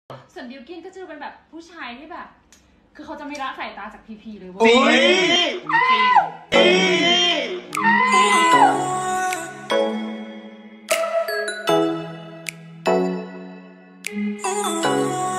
ส่วนบิลกินก็จะเป็นแบบผู้ชายที่แบบคือเขาจะไม่ละสายตาจากพีพีเลยเว้ยจริง